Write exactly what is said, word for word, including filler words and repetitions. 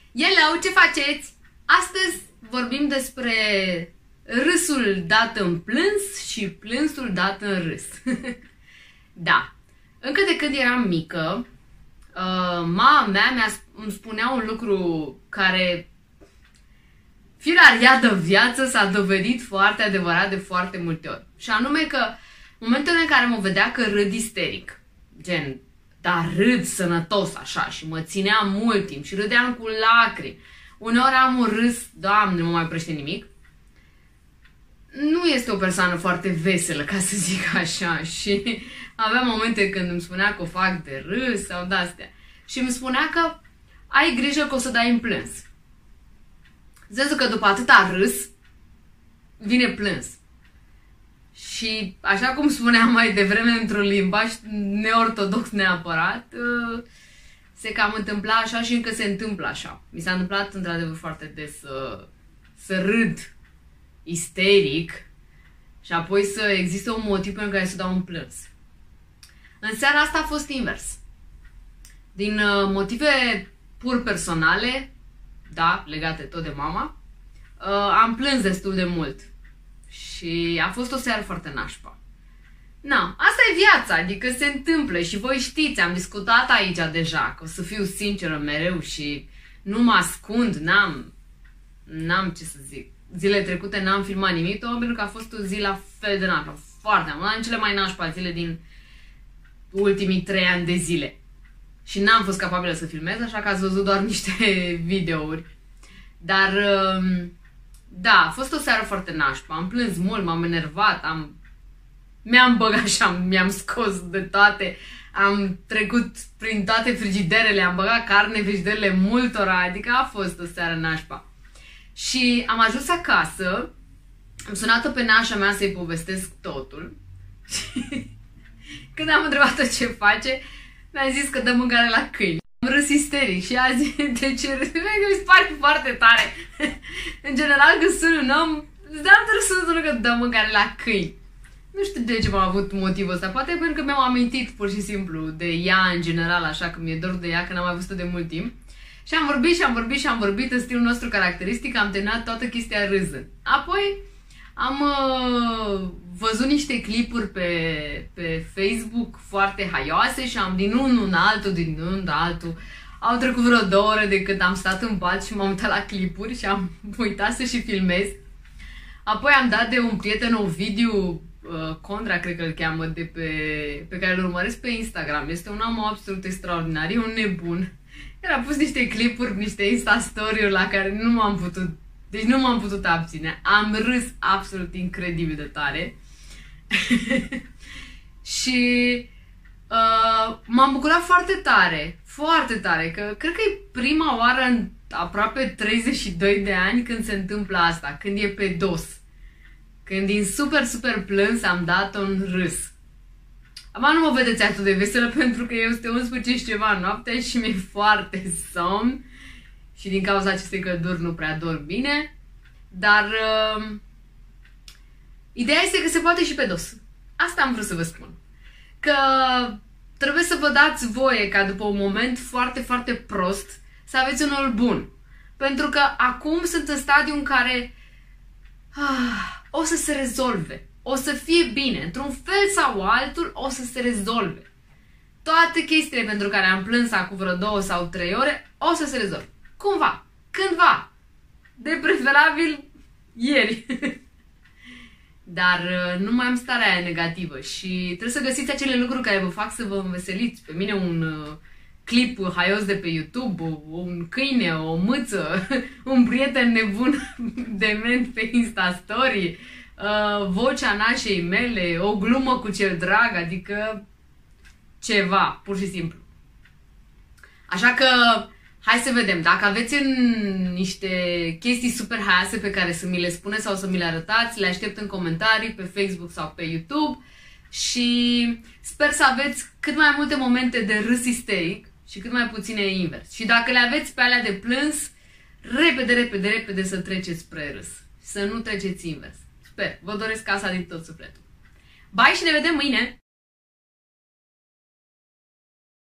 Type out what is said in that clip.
Hello, ce faceți? Astăzi vorbim despre râsul dat în plâns și plânsul dat în râs. Da, încă de când eram mică, uh, mama mea mi-a, îmi spunea un lucru care, firar de viață, s-a dovedit foarte adevărat de foarte multe ori. Și anume că în momentele în care mă vedea că râd isteric, gen, dar râd sănătos așa și mă ținea mult timp și râdeam cu lacrimi, uneori am un râs, Doamne, nu mă mai prește nimic, nu este o persoană foarte veselă, ca să zic așa, și aveam momente când îmi spunea că o fac de râs sau de-astea și îmi spunea că ai grijă că o să dai în plâns. Zăzu că după atâta râs vine plâns. Și așa cum spuneam mai devreme într-un limbaj neortodox neapărat, se cam întâmpla așa și încă se întâmplă așa. Mi s-a întâmplat într-adevăr foarte des să, să râd isteric și apoi să existe un motiv pentru care să dau un plâns. În seara asta a fost invers. Din motive pur personale, da, legate tot de mama, am plâns destul de mult. Și a fost o seară foarte nașpa. Na, asta e viața, adică se întâmplă și voi știți, am discutat aici deja, că o să fiu sinceră mereu și nu mă ascund, n-am, n-am ce să zic. Zilele trecute n-am filmat nimic, pentru că a fost o zi la fel de nașpa, foarte, una din cele mai nașpa zile din ultimii trei ani de zile. Și n-am fost capabilă să filmez, așa că ați văzut doar niște videouri. Dar... da, a fost o seară foarte nașpa, am plâns mult, m-am enervat, am... mi-am băgat și mi-am scos de toate, am trecut prin toate frigiderele, am băgat carne în frigiderele multora, adică a fost o seară nașpa. Și am ajuns acasă, am sunat-o pe nașa mea să-i povestesc totul și când am întrebat-o ce face, mi-a zis că dă mâncare la câini. Am râs isteric și azi, de ce râs? Mi se pare foarte tare. În general, când sun un om, îți dau trebuie să că dă mâncare la câini. Nu știu de ce m-am avut motivul ăsta. Poate pentru că mi-am amintit pur și simplu de ea în general, așa că mi-e dor de ea, că n-am mai văzut-o de mult timp. Și am vorbit și am vorbit și am vorbit în stilul nostru caracteristic, am terminat toată chestia râzând. Apoi am uh, văzut niște clipuri pe, pe Facebook foarte haioase și am din unul în altul, din unul în altul. Au trecut vreo două ore de când am stat în pat și m-am uitat la clipuri și am uitat să și filmez. Apoi am dat de un prieten Ovidiu uh, Condra, cred că îl cheamă, de pe, pe care îl urmăresc pe Instagram. Este un om absolut extraordinar, e un nebun. El a pus niște clipuri, niște Insta-story-uri la care nu m-am putut, deci nu m-am putut abține. Am râs absolut incredibil de tare. Și uh, m-am bucurat foarte tare, foarte tare, că cred că e prima oară în aproape treizeci și doi de ani când se întâmplă asta, când e pe dos. Când din super, super plâns am dat un râs. Acum nu mă vedeți atât de veselă pentru că eu sunt unsprezece și ceva noaptea și mi-e foarte somn și din cauza acestei călduri nu prea dorm bine, dar uh, ideea este că se poate și pe dos. Asta am vrut să vă spun. Că trebuie să vă dați voie ca după un moment foarte, foarte prost să aveți unul bun. Pentru că acum sunt în stadiu în care ah, o să se rezolve. O să fie bine. Într-un fel sau altul o să se rezolve. Toate chestiile pentru care am plâns acum vreo două sau trei ore o să se rezolve. Cumva. Cândva. De preferabil ieri. Dar nu mai am starea aia negativă și trebuie să găsiți acele lucruri care vă fac să vă înveseliți. Pe mine un uh, clip haios de pe YouTube, un câine, o mâță, un prieten nebun dement pe Instastory, uh, vocea nașei mele, o glumă cu cel drag, adică ceva, pur și simplu. Așa că hai să vedem, dacă aveți în niște chestii super haioase pe care să mi le spuneți sau să mi le arătați, le aștept în comentarii pe Facebook sau pe YouTube și sper să aveți cât mai multe momente de râs isteric și cât mai puține invers. Și dacă le aveți pe alea de plâns, repede, repede, repede să treceți spre râs. Să nu treceți invers. Sper, vă doresc asta din tot sufletul. Bye și ne vedem mâine!